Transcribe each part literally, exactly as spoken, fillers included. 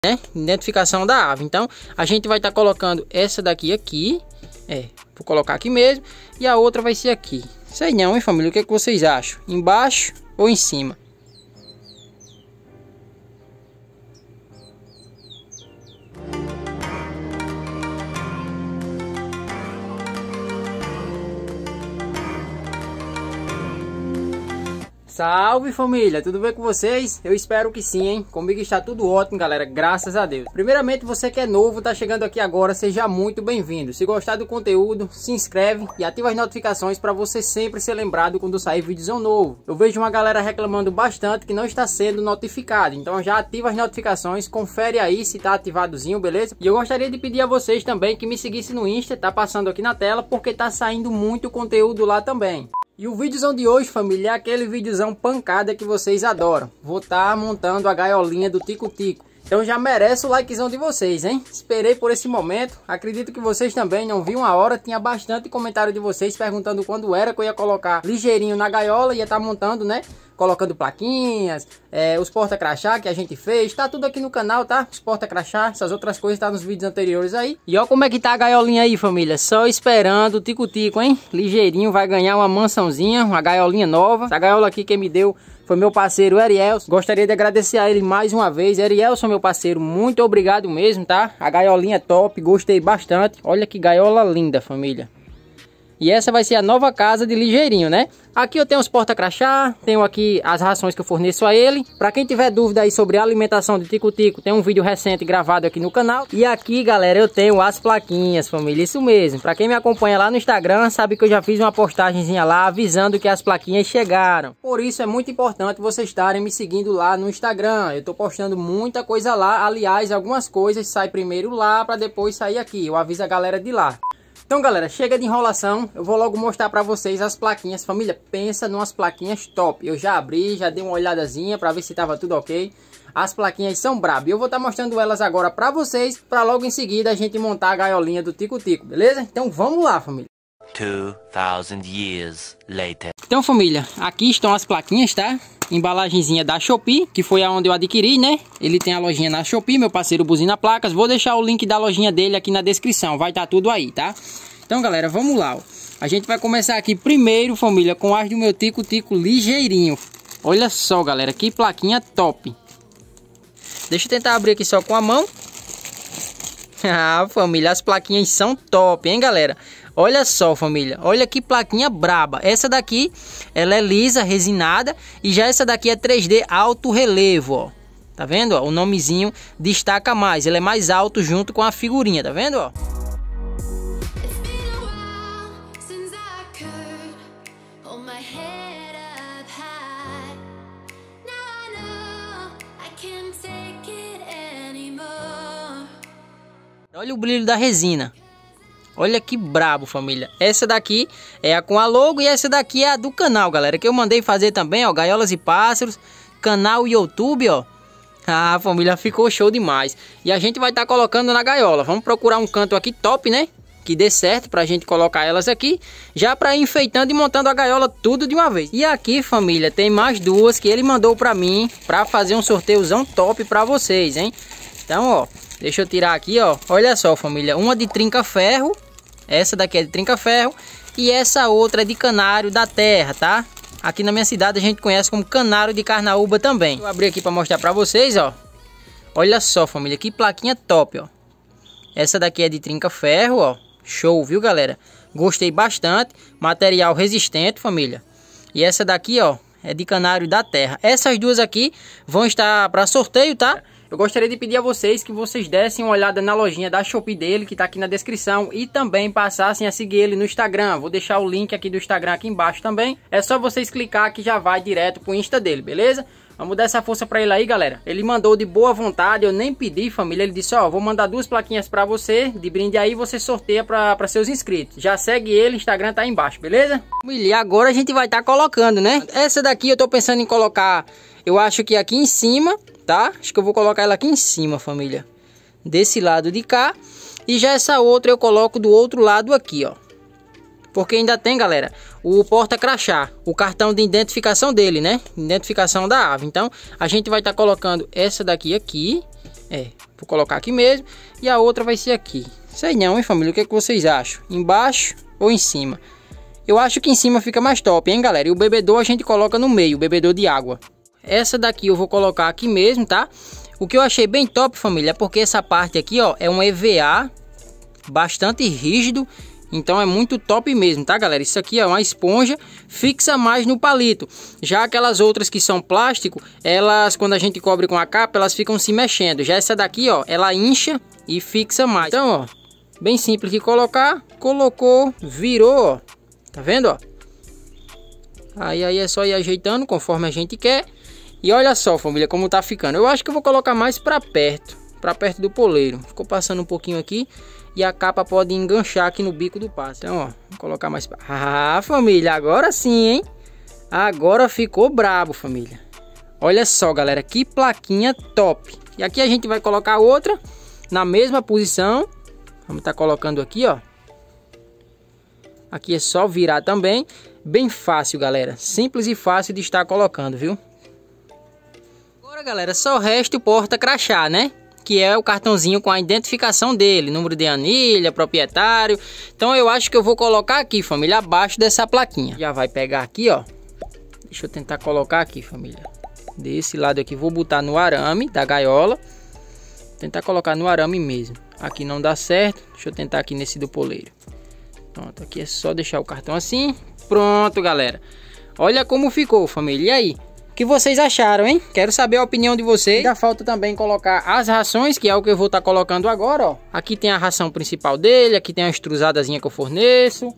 né? Identificação da ave. Então a gente vai estar tá colocando essa daqui aqui. É, vou colocar aqui mesmo. E a outra vai ser aqui. Sei não, hein, família? O que é que vocês acham? Embaixo ou em cima? Salve família, tudo bem com vocês? Eu espero que sim, hein? Comigo está tudo ótimo, galera, graças a Deus. Primeiramente, você que é novo, tá chegando aqui agora, seja muito bem-vindo. Se gostar do conteúdo, se inscreve e ativa as notificações para você sempre ser lembrado quando sair vídeo novo. Eu vejo uma galera reclamando bastante que não está sendo notificado, então já ativa as notificações, confere aí se tá ativadozinho, beleza? E eu gostaria de pedir a vocês também que me seguissem no Insta, tá passando aqui na tela, porque tá saindo muito conteúdo lá também. E o vídeozão de hoje, família, é aquele vídeozão pancada que vocês adoram. Vou estar montando a gaiolinha do Tico-Tico. Então já merece o likezão de vocês, hein? Esperei por esse momento. Acredito que vocês também não viram a hora. Tinha bastante comentário de vocês perguntando quando era que eu ia colocar ligeirinho na gaiola. Ia estar montando, né? Colocando plaquinhas, é, os porta-crachá que a gente fez. Tá tudo aqui no canal, tá? Os porta-crachá, essas outras coisas tá nos vídeos anteriores aí. E ó como é que tá a gaiolinha aí, família. Só esperando o Tico-Tico, hein? Ligeirinho vai ganhar uma mansãozinha, uma gaiolinha nova. Essa gaiola aqui quem me deu foi meu parceiro Erielson. Gostaria de agradecer a ele mais uma vez. Erielson, meu parceiro, muito obrigado mesmo, tá? A gaiolinha é top, gostei bastante. Olha que gaiola linda, família. E essa vai ser a nova casa de Ligeirinho, né? Aqui eu tenho os porta-crachá, tenho aqui as rações que eu forneço a ele. Para quem tiver dúvida aí sobre a alimentação de Tico-Tico, tem um vídeo recente gravado aqui no canal. E aqui, galera, eu tenho as plaquinhas, família, isso mesmo. Para quem me acompanha lá no Instagram, sabe que eu já fiz uma postagenzinha lá avisando que as plaquinhas chegaram. Por isso é muito importante vocês estarem me seguindo lá no Instagram. Eu tô postando muita coisa lá. Aliás, algumas coisas saem primeiro lá para depois sair aqui. Eu aviso a galera de lá. Então, galera, chega de enrolação, eu vou logo mostrar pra vocês as plaquinhas. Família, pensa numas plaquinhas top. Eu já abri, já dei uma olhadazinha pra ver se tava tudo ok. As plaquinhas são brabas. Eu vou estar mostrando elas agora pra vocês, pra logo em seguida a gente montar a gaiolinha do Tico-Tico, beleza? Então vamos lá, família. two thousand years later. Então, família, aqui estão as plaquinhas, tá? Embalagenzinha da Shopee, que foi aonde eu adquiri, né? Ele tem a lojinha na Shopee, meu parceiro Buzina Placas. Vou deixar o link da lojinha dele aqui na descrição, vai estar tudo aí, tá? Então, galera, vamos lá, ó. A gente vai começar aqui primeiro, família, com as do meu Tico-Tico Ligeirinho. Olha só, galera, que plaquinha top. Deixa eu tentar abrir aqui só com a mão. Ah, família, as plaquinhas são top, hein, galera? Olha só, família, olha que plaquinha braba. Essa daqui, ela é lisa, resinada. E já essa daqui é três D alto relevo, ó. Tá vendo, ó? O nomezinho destaca mais. Ele é mais alto junto com a figurinha, tá vendo, ó? Olha o brilho da resina. Olha que brabo, família. Essa daqui é a com a logo e essa daqui é a do canal, galera. Que eu mandei fazer também, ó. Gaiolas e Pássaros. Canal YouTube, ó. Ah, família, ficou show demais. E a gente vai estar tá colocando na gaiola. Vamos procurar um canto aqui top, né? Que dê certo pra gente colocar elas aqui. Já pra ir enfeitando e montando a gaiola tudo de uma vez. E aqui, família, tem mais duas que ele mandou pra mim. Pra fazer um sorteiozão top pra vocês, hein? Então, ó. Deixa eu tirar aqui, ó. Olha só, família. Uma de trinca-ferro. Essa daqui é de trinca-ferro. E essa outra é de canário da terra, tá? Aqui na minha cidade a gente conhece como canário de carnaúba também. Vou abrir aqui para mostrar para vocês, ó. Olha só, família. Que plaquinha top, ó. Essa daqui é de trinca-ferro, ó. Show, viu, galera? Gostei bastante. Material resistente, família. E essa daqui, ó, é de canário da terra. Essas duas aqui vão estar para sorteio, tá? Eu gostaria de pedir a vocês que vocês dessem uma olhada na lojinha da Shopee dele, que tá aqui na descrição, e também passassem a seguir ele no Instagram. Vou deixar o link aqui do Instagram aqui embaixo também. É só vocês clicar que já vai direto pro Insta dele, beleza? Vamos dar essa força pra ele aí, galera. Ele mandou de boa vontade, eu nem pedi, família. Ele disse, ó, vou mandar duas plaquinhas pra você, de brinde aí, você sorteia pra, pra seus inscritos. Já segue ele, o Instagram tá aí embaixo, beleza? E agora a gente vai estar tá colocando, né? Essa daqui eu tô pensando em colocar, eu acho que aqui em cima, tá? Acho que eu vou colocar ela aqui em cima, família. Desse lado de cá. E já essa outra eu coloco do outro lado aqui, ó. Porque ainda tem, galera, o porta-crachá, o cartão de identificação dele, né? Identificação da ave. Então, a gente vai estar tá colocando essa daqui aqui. É, vou colocar aqui mesmo. E a outra vai ser aqui. Sei não, hein, família? O que é que vocês acham? Embaixo ou em cima? Eu acho que em cima fica mais top, hein, galera? E o bebedor a gente coloca no meio, o bebedor de água. Essa daqui eu vou colocar aqui mesmo, tá? O que eu achei bem top, família, é porque essa parte aqui, ó, é um E V A bastante rígido. Então é muito top mesmo, tá, galera? Isso aqui é uma esponja, fixa mais no palito. Já aquelas outras que são plástico, elas, quando a gente cobre com a capa, elas ficam se mexendo. Já essa daqui, ó, ela incha e fixa mais. Então, ó, bem simples de colocar. Colocou, virou, ó. Tá vendo, ó? Aí, aí é só ir ajeitando conforme a gente quer. E olha só, família, como tá ficando. Eu acho que eu vou colocar mais pra perto, pra perto do poleiro. Ficou passando um pouquinho aqui. E a capa pode enganchar aqui no bico do pássaro. Então, ó, vou colocar mais pra... Ah, família, agora sim, hein? Agora ficou brabo, família. Olha só, galera, que plaquinha top. E aqui a gente vai colocar outra na mesma posição. Vamos tá colocando aqui, ó. Aqui é só virar também. Bem fácil, galera. Simples e fácil de estar colocando, viu? Agora, galera, só resta o porta-crachá, né? Que é o cartãozinho com a identificação dele. Número de anilha, proprietário. Então eu acho que eu vou colocar aqui, família, abaixo dessa plaquinha. Já vai pegar aqui, ó. Deixa eu tentar colocar aqui, família. Desse lado aqui, vou botar no arame da gaiola. Tentar colocar no arame mesmo. Aqui não dá certo. Deixa eu tentar aqui nesse do poleiro. Pronto, aqui é só deixar o cartão assim. Pronto, galera. Olha como ficou, família. E aí? O que vocês acharam, hein? Quero saber a opinião de vocês. Ainda falta também colocar as rações, que é o que eu vou estar colocando agora, ó. Aqui tem a ração principal dele. Aqui tem a extrusadazinha que eu forneço.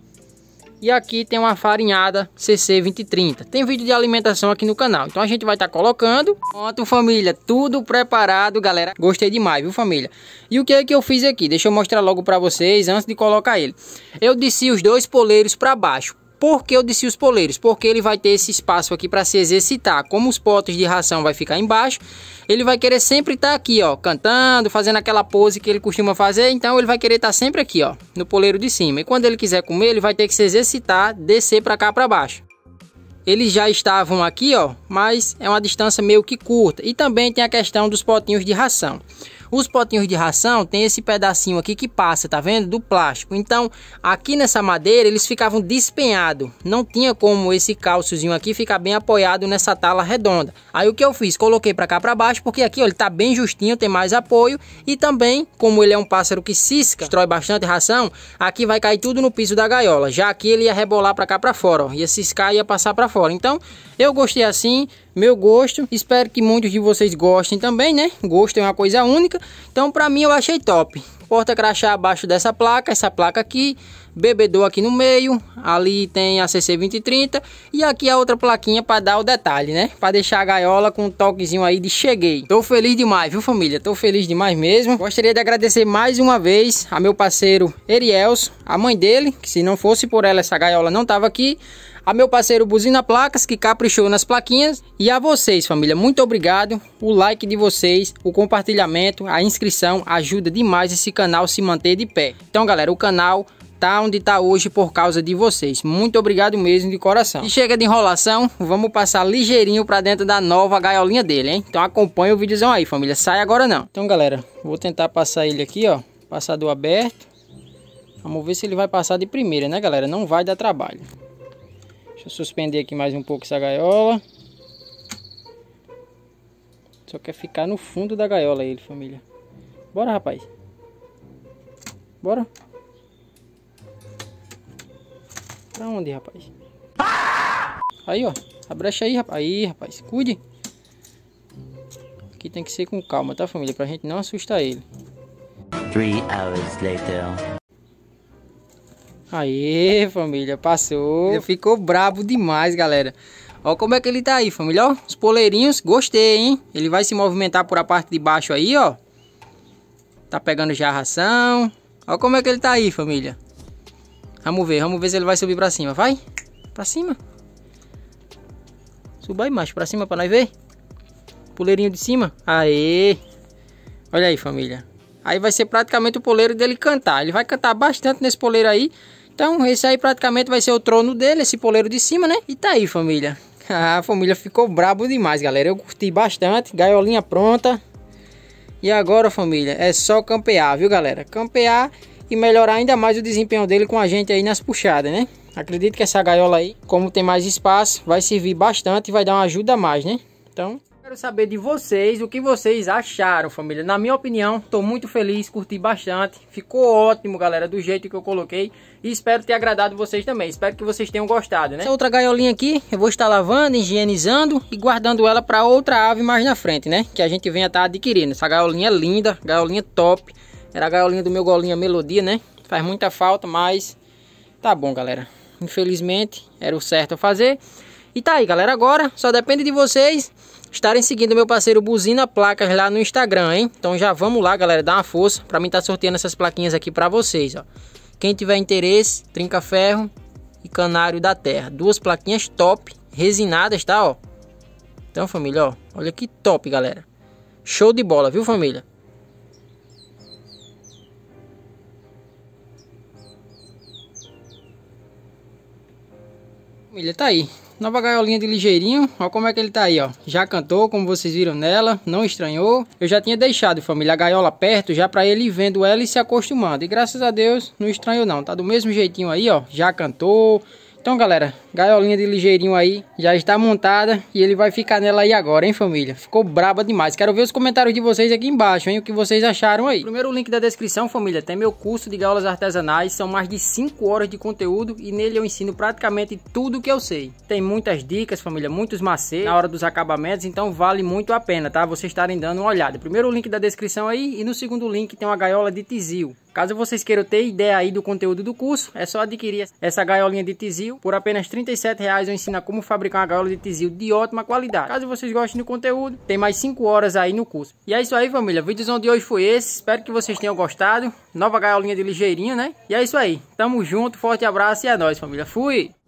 E aqui tem uma farinhada C C vinte e trinta. Tem vídeo de alimentação aqui no canal. Então a gente vai estar colocando. Pronto, família. Tudo preparado, galera. Gostei demais, viu, família? E o que é que eu fiz aqui? Deixa eu mostrar logo para vocês antes de colocar ele. Eu desci os dois poleiros para baixo. Por que eu desci os poleiros? Porque ele vai ter esse espaço aqui para se exercitar. Como os potes de ração vai ficar embaixo, ele vai querer sempre estar aqui, ó, cantando, fazendo aquela pose que ele costuma fazer. Então ele vai querer estar sempre aqui, ó, no poleiro de cima. E quando ele quiser comer, ele vai ter que se exercitar, descer para cá para baixo. Eles já estavam aqui, ó, mas é uma distância meio que curta. E também tem a questão dos potinhos de ração. Os potinhos de ração tem esse pedacinho aqui que passa, tá vendo? Do plástico. Então, aqui nessa madeira, eles ficavam despenhados. Não tinha como esse cálciozinho aqui ficar bem apoiado nessa tala redonda. Aí o que eu fiz? Coloquei para cá para baixo, porque aqui, ó, ele tá bem justinho, tem mais apoio. E também, como ele é um pássaro que cisca, destrói bastante ração, aqui vai cair tudo no piso da gaiola. Já aqui ele ia rebolar para cá para fora, ó. Ia ciscar e ia passar para fora. Então, eu gostei assim. Meu gosto, espero que muitos de vocês gostem também, né? Gosto é uma coisa única. Então, pra mim, eu achei top. Porta-crachá abaixo dessa placa, essa placa aqui. Bebedor aqui no meio. Ali tem a C C vinte e trinta. E aqui a outra plaquinha para dar o detalhe, né? Para deixar a gaiola com um toquezinho aí de cheguei. Tô feliz demais, viu, família? Tô feliz demais mesmo. Gostaria de agradecer mais uma vez a meu parceiro Erielson, a mãe dele, que se não fosse por ela, essa gaiola não tava aqui. A meu parceiro Buzina Placas, que caprichou nas plaquinhas. E a vocês, família, muito obrigado. O like de vocês, o compartilhamento, a inscrição ajuda demais esse canal se manter de pé. Então, galera, o canal tá onde tá hoje por causa de vocês. Muito obrigado mesmo de coração. E chega de enrolação, vamos passar ligeirinho para dentro da nova gaiolinha dele, hein? Então acompanha o videozão aí, família. Sai agora não. Então, galera, vou tentar passar ele aqui, ó. Passador aberto. Vamos ver se ele vai passar de primeira, né, galera? Não vai dar trabalho. Deixa eu suspender aqui mais um pouco essa gaiola. Só quer ficar no fundo da gaiola ele, família. Bora, rapaz. Bora. Pra onde, rapaz? Aí, ó. A brecha aí, rapaz. Aí, rapaz. Cuide. Aqui tem que ser com calma, tá, família? Pra gente não assustar ele. Three hours later. Aê, família, passou. Ficou brabo demais, galera. Ó como é que ele tá aí, família, ó. Os poleirinhos, gostei, hein. Ele vai se movimentar por a parte de baixo aí, ó. Tá pegando já a ração. Ó como é que ele tá aí, família. Vamos ver, vamos ver se ele vai subir pra cima. Vai, pra cima. Suba aí, macho, pra cima pra nós ver. Poleirinho de cima. Aê. Olha aí, família. Aí vai ser praticamente o poleiro dele cantar. Ele vai cantar bastante nesse poleiro aí. Então esse aí praticamente vai ser o trono dele, esse poleiro de cima, né? E tá aí, família. A família ficou brabo demais, galera. Eu curti bastante. Gaiolinha pronta. E agora, família, é só campear, viu, galera? Campear e melhorar ainda mais o desempenho dele com a gente aí nas puxadas, né? Acredito que essa gaiola aí, como tem mais espaço, vai servir bastante e vai dar uma ajuda a mais, né? Então, quero saber de vocês o que vocês acharam, família. Na minha opinião, tô muito feliz, curti bastante. Ficou ótimo, galera, do jeito que eu coloquei. E espero ter agradado vocês também. Espero que vocês tenham gostado, né? Essa outra gaiolinha aqui, eu vou estar lavando, higienizando e guardando ela para outra ave mais na frente, né? Que a gente venha estar adquirindo. Essa gaiolinha é linda, gaiolinha top. Era a gaiolinha do meu golinha Melodia, né? Faz muita falta, mas tá bom, galera. Infelizmente, era o certo a fazer. E tá aí, galera. Agora só depende de vocês estarem seguindo meu parceiro Buzina Placas lá no Instagram, hein? Então já vamos lá, galera, dar uma força para mim estar sorteando essas plaquinhas aqui para vocês, ó. Quem tiver interesse, trinca-ferro e canário da terra. Duas plaquinhas top, resinadas, tá, ó. Então, família, ó, olha que top, galera. Show de bola, viu, família? Família, tá aí. Nova gaiolinha de ligeirinho, ó como é que ele tá aí, ó. Já cantou, como vocês viram nela, não estranhou. Eu já tinha deixado, família, a gaiola perto, já pra ele ir vendo ela e se acostumando. E graças a Deus, não estranhou não, tá do mesmo jeitinho aí, ó. Já cantou. Então, galera, gaiolinha de ligeirinho aí já está montada e ele vai ficar nela aí agora, hein, família? Ficou braba demais. Quero ver os comentários de vocês aqui embaixo, hein? O que vocês acharam aí. Primeiro link da descrição, família, tem meu curso de gaiolas artesanais. São mais de cinco horas de conteúdo e nele eu ensino praticamente tudo que eu sei. Tem muitas dicas, família, muitos macetes na hora dos acabamentos, então vale muito a pena, tá? Vocês estarem dando uma olhada. Primeiro link da descrição aí e no segundo link tem uma gaiola de tizil. Caso vocês queiram ter ideia aí do conteúdo do curso, é só adquirir essa gaiolinha de tizil. Por apenas trinta e sete reais eu ensino como fabricar uma gaiola de tizil de ótima qualidade. Caso vocês gostem do conteúdo, tem mais cinco horas aí no curso. E é isso aí, família. O vídeo de hoje foi esse. Espero que vocês tenham gostado. Nova gaiolinha de ligeirinho, né? E é isso aí. Tamo junto, forte abraço e é nóis, família. Fui!